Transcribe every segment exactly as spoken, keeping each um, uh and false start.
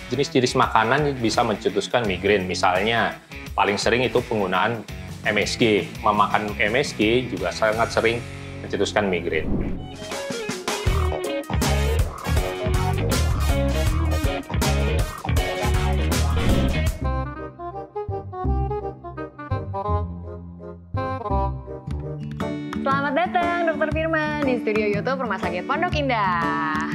jenis-jenis makanan bisa mencetuskan migrain. Misalnya, paling sering itu penggunaan M S G. Memakan M S G juga sangat sering mencetuskan migrain. Selamat datang Dokter Firman di studio YouTube Rumah Sakit Pondok Indah.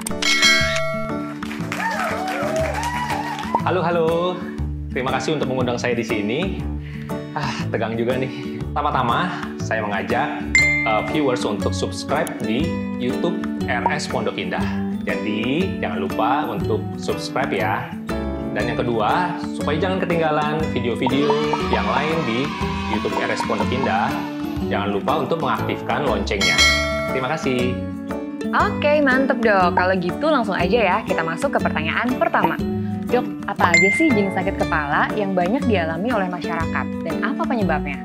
Halo, halo. Terima kasih untuk mengundang saya di sini. Ah, tegang juga nih. Pertama-tama, saya mengajak uh, viewers untuk subscribe di YouTube R S Pondok Indah. Jadi, jangan lupa untuk subscribe ya. Dan yang kedua, supaya jangan ketinggalan video-video yang lain di YouTube R S Pondok Indah, jangan lupa untuk mengaktifkan loncengnya. Terima kasih. Oke, mantep dok. Kalau gitu langsung aja ya, kita masuk ke pertanyaan pertama. Dok, apa aja sih jenis sakit kepala yang banyak dialami oleh masyarakat dan apa penyebabnya?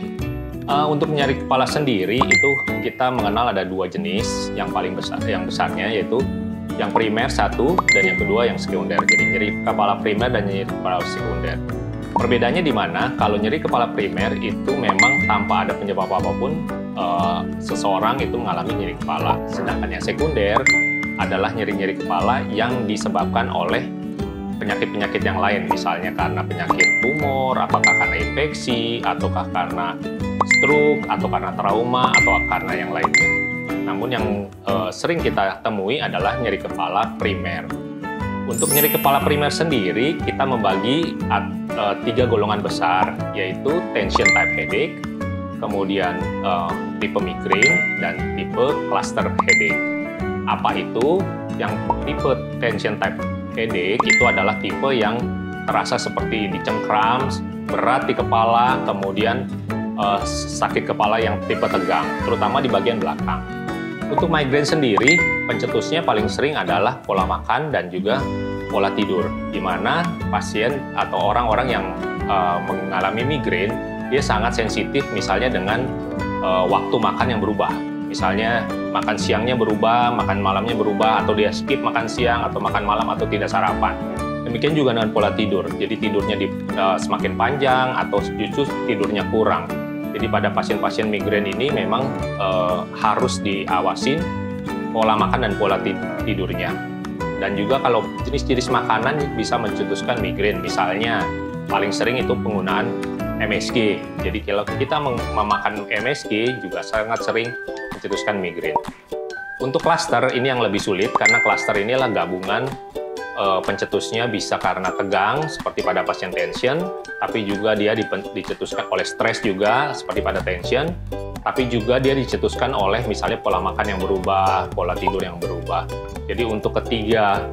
Uh, untuk nyeri kepala sendiri itu kita mengenal ada dua jenis yang paling besar, yang besarnya yaitu yang primer satu dan yang kedua yang sekunder. Jadi nyeri kepala primer dan nyeri kepala sekunder. Perbedaannya di mana? Kalau nyeri kepala primer itu memang tanpa ada penyebab apapun uh, seseorang itu mengalami nyeri kepala. Sedangkan yang sekunder adalah nyeri-nyeri kepala yang disebabkan oleh penyakit-penyakit yang lain, misalnya karena penyakit tumor, apakah karena infeksi, ataukah karena stroke, atau karena trauma, atau karena yang lainnya. Namun yang uh, sering kita temui adalah nyeri kepala primer. Untuk nyeri kepala primer sendiri, kita membagi uh, tiga golongan besar, yaitu tension type headache, kemudian uh, tipe migrain, dan tipe cluster headache. Apa itu? Yang tipe tension type headache itu adalah tipe yang terasa seperti dicengkram, berat di kepala, kemudian uh, sakit kepala yang tipe tegang, terutama di bagian belakang. Untuk migrain sendiri, pencetusnya paling sering adalah pola makan dan juga pola tidur, di mana pasien atau orang-orang yang uh, mengalami migrain, dia sangat sensitif misalnya dengan uh, waktu makan yang berubah. Misalnya makan siangnya berubah, makan malamnya berubah, atau dia skip makan siang atau makan malam atau tidak sarapan. Demikian juga dengan pola tidur. Jadi tidurnya di, uh, semakin panjang atau justru tidurnya kurang. Jadi pada pasien-pasien migrain ini memang uh, harus diawasin pola makan dan pola tidurnya. Dan juga kalau jenis-jenis makanan bisa mencetuskan migrain. Misalnya paling sering itu penggunaan M S G. Jadi kalau kita memakan M S G juga sangat sering mencetuskan migrain. Untuk cluster ini yang lebih sulit karena cluster ini adalah gabungan e, pencetusnya bisa karena tegang seperti pada pasien tension, tapi juga dia dicetuskan oleh stres juga seperti pada tension, tapi juga dia dicetuskan oleh misalnya pola makan yang berubah, pola tidur yang berubah. Jadi untuk ketiga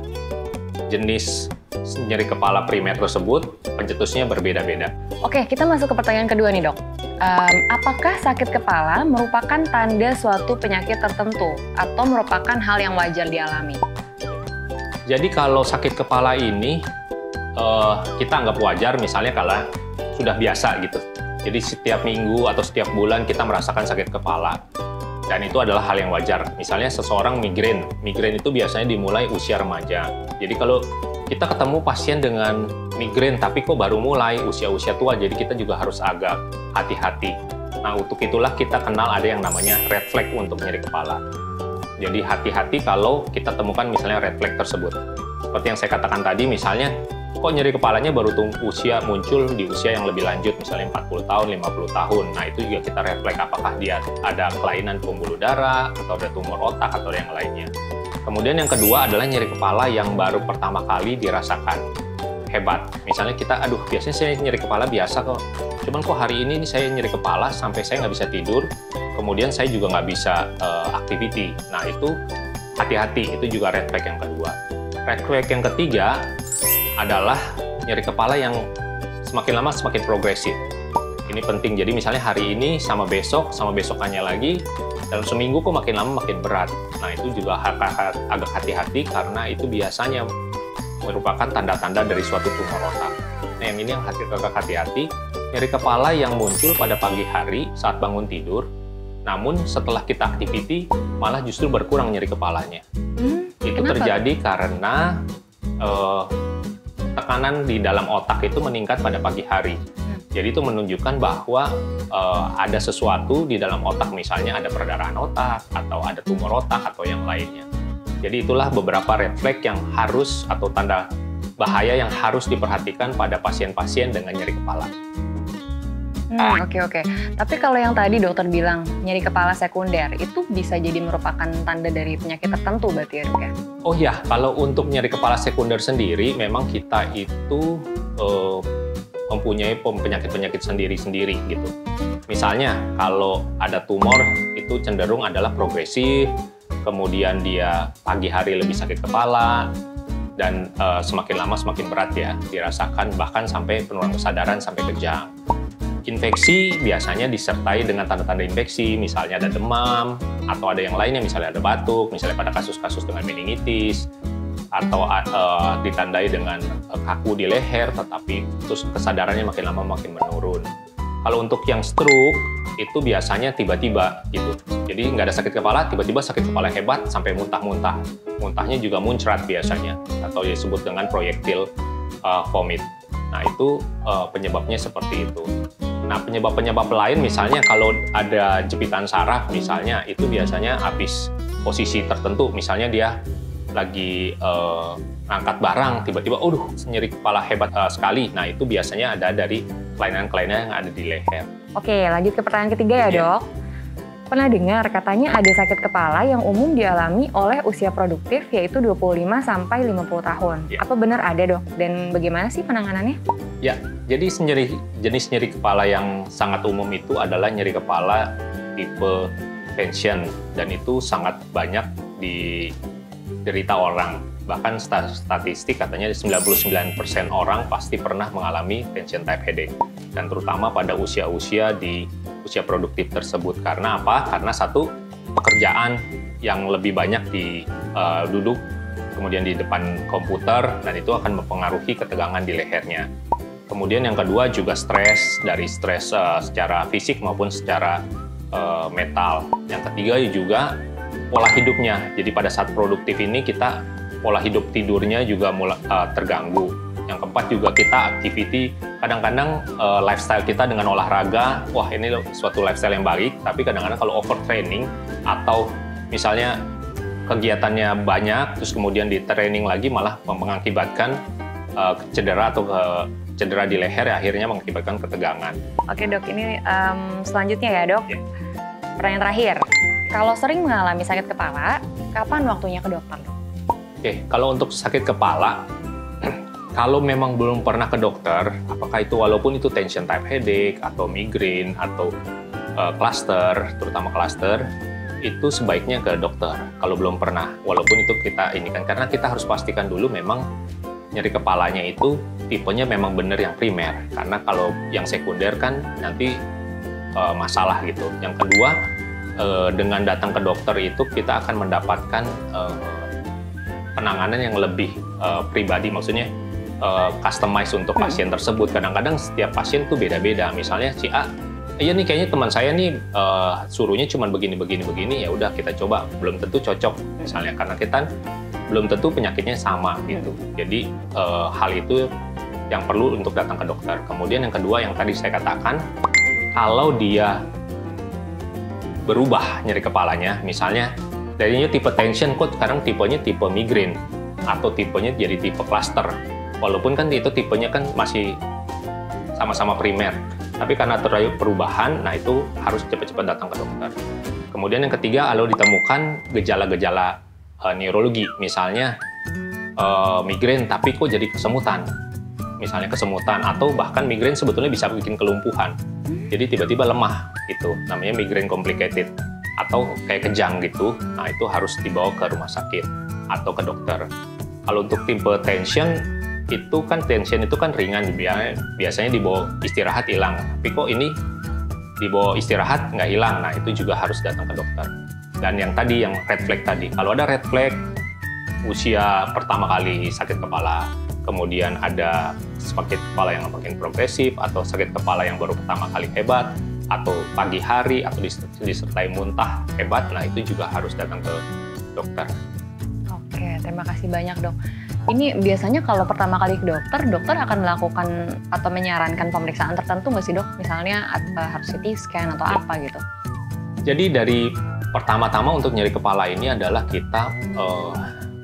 jenis nyeri kepala primer tersebut, pencetusnya berbeda-beda. Oke, kita masuk ke pertanyaan kedua nih dok. Um, apakah sakit kepala merupakan tanda suatu penyakit tertentu atau merupakan hal yang wajar dialami? Jadi kalau sakit kepala ini uh, kita anggap wajar misalnya kalau sudah biasa gitu. Jadi setiap minggu atau setiap bulan kita merasakan sakit kepala. Dan itu adalah hal yang wajar. Misalnya seseorang migrain. Migrain itu biasanya dimulai usia remaja. Jadi kalau kita ketemu pasien dengan migrain tapi kok baru mulai usia-usia tua, jadi kita juga harus agak hati-hati. Nah, untuk itulah kita kenal ada yang namanya red flag untuk nyeri kepala. Jadi hati-hati kalau kita temukan misalnya red flag tersebut. Seperti yang saya katakan tadi, misalnya kok nyeri kepalanya baru usia muncul di usia yang lebih lanjut, misalnya empat puluh tahun, lima puluh tahun. Nah, itu juga kita red flag apakah dia ada kelainan pembuluh darah, atau ada tumor otak, atau yang lainnya. Kemudian yang kedua adalah nyeri kepala yang baru pertama kali dirasakan. Hebat. Misalnya kita, aduh biasanya saya nyeri kepala biasa kok. Cuman kok hari ini saya nyeri kepala sampai saya nggak bisa tidur. Kemudian saya juga nggak bisa uh, activity. Nah itu hati-hati, itu juga red flag yang kedua. Red flag yang ketiga adalah nyeri kepala yang semakin lama semakin progresif. Ini penting, jadi misalnya hari ini sama besok, sama besokannya lagi, dalam seminggu kok makin lama makin berat. Nah itu juga agak hati-hati karena itu biasanya merupakan tanda-tanda dari suatu tumor otak. Nah yang ini yang agak hati-hati, nyeri kepala yang muncul pada pagi hari saat bangun tidur, namun setelah kita activity malah justru berkurang nyeri kepalanya. Hmm, itu kenapa? Terjadi karena uh, tekanan di dalam otak itu meningkat pada pagi hari. Jadi itu menunjukkan bahwa uh, ada sesuatu di dalam otak, misalnya ada perdarahan otak, atau ada tumor otak, atau yang lainnya. Jadi itulah beberapa red flag yang harus, atau tanda bahaya yang harus diperhatikan pada pasien-pasien dengan nyeri kepala. Hmm, oke oke. Tapi kalau yang tadi dokter bilang nyeri kepala sekunder, itu bisa jadi merupakan tanda dari penyakit tertentu berarti ya dok ya? Oh ya, kalau untuk nyeri kepala sekunder sendiri, memang kita itu uh, mempunyai penyakit-penyakit sendiri-sendiri gitu. Misalnya kalau ada tumor itu cenderung adalah progresif, kemudian dia pagi hari lebih sakit kepala, dan uh, semakin lama semakin berat ya dirasakan, bahkan sampai penurunan kesadaran sampai kejang. Infeksi biasanya disertai dengan tanda-tanda infeksi, misalnya ada demam, atau ada yang lainnya, misalnya ada batuk, misalnya pada kasus-kasus dengan meningitis, atau uh, ditandai dengan uh, kaku di leher, tetapi terus kesadarannya makin lama makin menurun. Kalau untuk yang stroke, itu biasanya tiba-tiba gitu. Jadi nggak ada sakit kepala, tiba-tiba sakit kepala hebat sampai muntah-muntah. Muntahnya juga muncrat biasanya, atau disebut dengan proyektil uh, vomit. Nah itu uh, penyebabnya seperti itu. Nah penyebab-penyebab lain misalnya kalau ada jepitan saraf misalnya, itu biasanya habis posisi tertentu, misalnya dia lagi uh, angkat barang, tiba-tiba, aduh, nyeri kepala hebat uh, sekali. Nah, itu biasanya ada dari kelainan-kelainan yang ada di leher. Oke, lanjut ke pertanyaan ketiga ya, Ya. dok. Pernah dengar katanya ada sakit kepala yang umum dialami oleh usia produktif, yaitu dua puluh lima sampai lima puluh tahun. Ya. Apa benar ada, dok? Dan bagaimana sih penanganannya? Ya, jadi nyeri, jenis nyeri kepala yang sangat umum itu adalah nyeri kepala tipe tension, dan itu sangat banyak di derita orang. Bahkan statistik katanya sembilan puluh sembilan persen orang pasti pernah mengalami tension type headache, dan terutama pada usia-usia di usia produktif tersebut. Karena apa? Karena satu, pekerjaan yang lebih banyak di uh, duduk, kemudian di depan komputer, dan itu akan mempengaruhi ketegangan di lehernya. Kemudian yang kedua juga stres, dari stres uh, secara fisik maupun secara uh, mental. Yang ketiga juga pola hidupnya. Jadi pada saat produktif ini kita pola hidup tidurnya juga mulai uh, terganggu. Yang keempat juga kita activity, kadang-kadang uh, lifestyle kita dengan olahraga, wah ini suatu lifestyle yang baik, tapi kadang-kadang kalau overtraining atau misalnya kegiatannya banyak, terus kemudian di training lagi malah mengakibatkan uh, cedera atau uh, cedera di leher, ya, akhirnya mengakibatkan ketegangan. Oke dok, ini um, selanjutnya ya dok. Ya. Pertanyaan terakhir, kalau sering mengalami sakit kepala, kapan waktunya ke dokter? Oke, kalau untuk sakit kepala, kalau memang belum pernah ke dokter, apakah itu walaupun itu tension type headache atau migrain atau uh, cluster, terutama cluster, itu sebaiknya ke dokter. Kalau belum pernah, walaupun itu kita ini kan, karena kita harus pastikan dulu memang nyeri kepalanya itu tipenya memang benar yang primer. Karena kalau yang sekunder kan nanti uh, masalah gitu. Yang kedua, uh, dengan datang ke dokter itu kita akan mendapatkan uh, penanganan yang lebih uh, pribadi, maksudnya uh, customize untuk pasien tersebut. Kadang-kadang setiap pasien tuh beda-beda. Misalnya si A, iya nih kayaknya teman saya nih uh, suruhnya cuma begini begini begini, ya udah kita coba, belum tentu cocok misalnya, karena kita belum tentu penyakitnya sama gitu. Jadi uh, hal itu yang perlu untuk datang ke dokter. Kemudian yang kedua yang tadi saya katakan, kalau dia berubah nyeri kepalanya, misalnya tadinya tipe tension, kok sekarang tipenya tipe migrain atau tipenya jadi tipe cluster, walaupun kan itu tipenya kan masih sama-sama primer, tapi karena terjadi perubahan, nah itu harus cepat-cepat datang ke dokter. Kemudian yang ketiga, kalau ditemukan gejala-gejala uh, neurologi, misalnya uh, migrain tapi kok jadi kesemutan, misalnya kesemutan, atau bahkan migrain sebetulnya bisa bikin kelumpuhan, jadi tiba-tiba lemah, itu namanya migrain complicated, atau kayak kejang gitu. Nah itu harus dibawa ke rumah sakit atau ke dokter. Kalau untuk tipe tension, itu kan tension itu kan ringan, biasanya dibawa istirahat hilang, tapi kok ini dibawa istirahat nggak hilang, nah itu juga harus datang ke dokter. Dan yang tadi, yang red flag tadi, kalau ada red flag usia pertama kali sakit kepala, kemudian ada sakit kepala yang makin progresif, atau sakit kepala yang baru pertama kali hebat, atau pagi hari, atau disertai muntah hebat, nah itu juga harus datang ke dokter. Oke, terima kasih banyak dok. Ini biasanya kalau pertama kali ke dokter, dokter akan melakukan atau menyarankan pemeriksaan tertentu nggak sih dok? Misalnya uh, harus C T scan atau ya. apa gitu? Jadi dari pertama-tama untuk nyeri kepala ini adalah kita uh,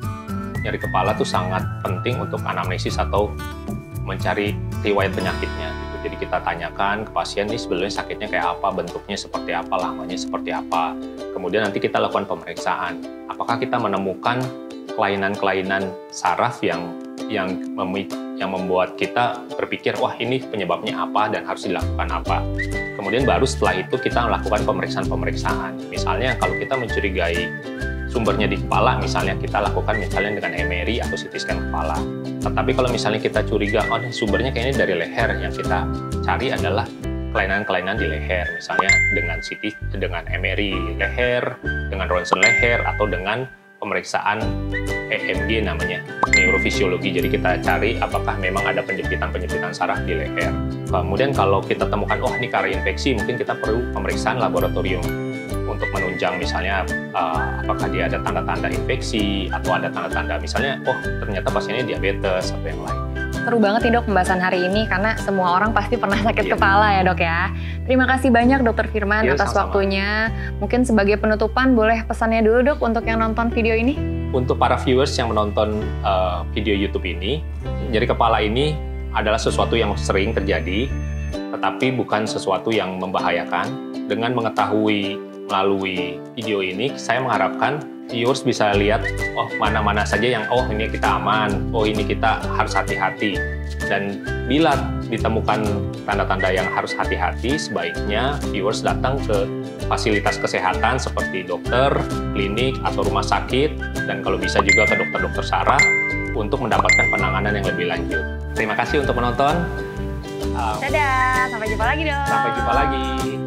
nyeri kepala tuh sangat penting untuk anamnesis atau mencari riwayat penyakitnya. Gitu. Jadi kita tanyakan ke pasien ini sebenarnya sakitnya kayak apa, bentuknya seperti apa, lamanya seperti apa. Kemudian nanti kita lakukan pemeriksaan. Apakah kita menemukan kelainan-kelainan saraf yang yang mem yang membuat kita berpikir, wah ini penyebabnya apa dan harus dilakukan apa. Kemudian baru setelah itu kita melakukan pemeriksaan-pemeriksaan. Misalnya kalau kita mencurigai sumbernya di kepala, misalnya kita lakukan misalnya dengan M R I atau C T scan kepala. Tetapi kalau misalnya kita curiga, oh sumbernya kayaknya dari leher, yang kita cari adalah kelainan-kelainan di leher, misalnya dengan C T, dengan M R I leher, dengan ronsen leher, atau dengan pemeriksaan E M G namanya, neurofisiologi. Jadi kita cari apakah memang ada penjepitan-penjepitan saraf di leher. Kemudian kalau kita temukan, oh ini karena infeksi, mungkin kita perlu pemeriksaan laboratorium untuk menunjang misalnya uh, apakah dia ada tanda-tanda infeksi atau ada tanda-tanda misalnya, oh ternyata pasiennya diabetes atau yang lain. Seru banget nih dok pembahasan hari ini karena semua orang pasti pernah sakit Iya. kepala ya dok ya. Terima kasih banyak dokter Firman Iya, atas sama-sama. waktunya. Mungkin sebagai penutupan boleh pesannya dulu dok untuk yang nonton video ini. Untuk para viewers yang menonton uh, video YouTube ini, nyeri kepala ini adalah sesuatu yang sering terjadi, tetapi bukan sesuatu yang membahayakan. Dengan mengetahui melalui video ini, saya mengharapkan viewers bisa lihat, oh mana-mana saja yang, oh ini kita aman, oh ini kita harus hati-hati. Dan bila ditemukan tanda-tanda yang harus hati-hati, sebaiknya viewers datang ke fasilitas kesehatan seperti dokter, klinik, atau rumah sakit, dan kalau bisa juga ke dokter-dokter saraf untuk mendapatkan penanganan yang lebih lanjut. Terima kasih untuk menonton. Uh, Dadah, sampai jumpa lagi dok. Sampai jumpa lagi.